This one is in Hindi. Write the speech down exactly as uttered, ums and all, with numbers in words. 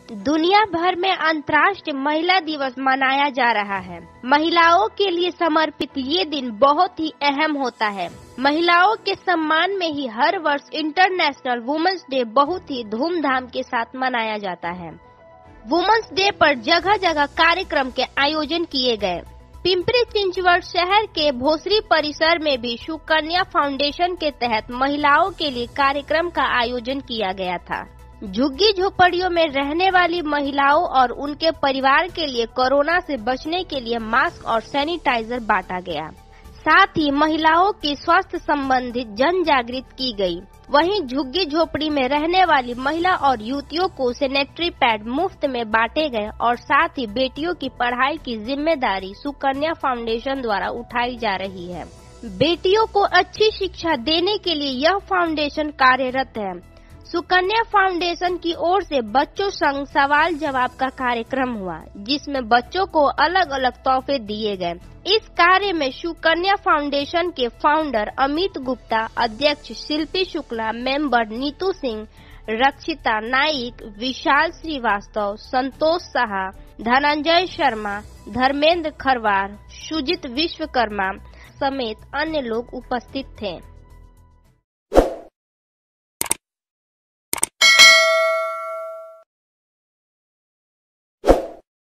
दुनिया भर में अंतर्राष्ट्रीय महिला दिवस मनाया जा रहा है। महिलाओं के लिए समर्पित ये दिन बहुत ही अहम होता है। महिलाओं के सम्मान में ही हर वर्ष इंटरनेशनल वुमेन्स डे बहुत ही धूमधाम के साथ मनाया जाता है। वुमेन्स डे पर जगह जगह कार्यक्रम के आयोजन किए गए। पिंपरी चिंचवड शहर के भोसरी परिसर में भी सुकन्या फाउंडेशन के तहत महिलाओं के लिए कार्यक्रम का आयोजन किया गया था। झुग्गी झोपड़ियों में रहने वाली महिलाओं और उनके परिवार के लिए कोरोना से बचने के लिए मास्क और सैनिटाइजर बांटा गया। साथ ही महिलाओं की स्वास्थ्य संबंधित जन जागृति की गई। वहीं झुग्गी झोपड़ी में रहने वाली महिला और युवतियों को सैनिटरी पैड मुफ्त में बांटे गए और साथ ही बेटियों की पढ़ाई की जिम्मेदारी सुकन्या फाउंडेशन द्वारा उठाई जा रही है। बेटियों को अच्छी शिक्षा देने के लिए यह फाउंडेशन कार्यरत है। सुकन्या फाउंडेशन की ओर से बच्चों संग सवाल जवाब का कार्यक्रम हुआ, जिसमें बच्चों को अलग अलग तोहफे दिए गए। इस कार्य में सुकन्या फाउंडेशन के फाउंडर अमित गुप्ता, अध्यक्ष शिल्पी शुक्ला, मेंबर नीतू सिंह, रक्षिता नाइक, विशाल श्रीवास्तव, संतोष साहा, धनंजय शर्मा, धर्मेंद्र खरवार, सुजित विश्वकर्मा समेत अन्य लोग उपस्थित थे।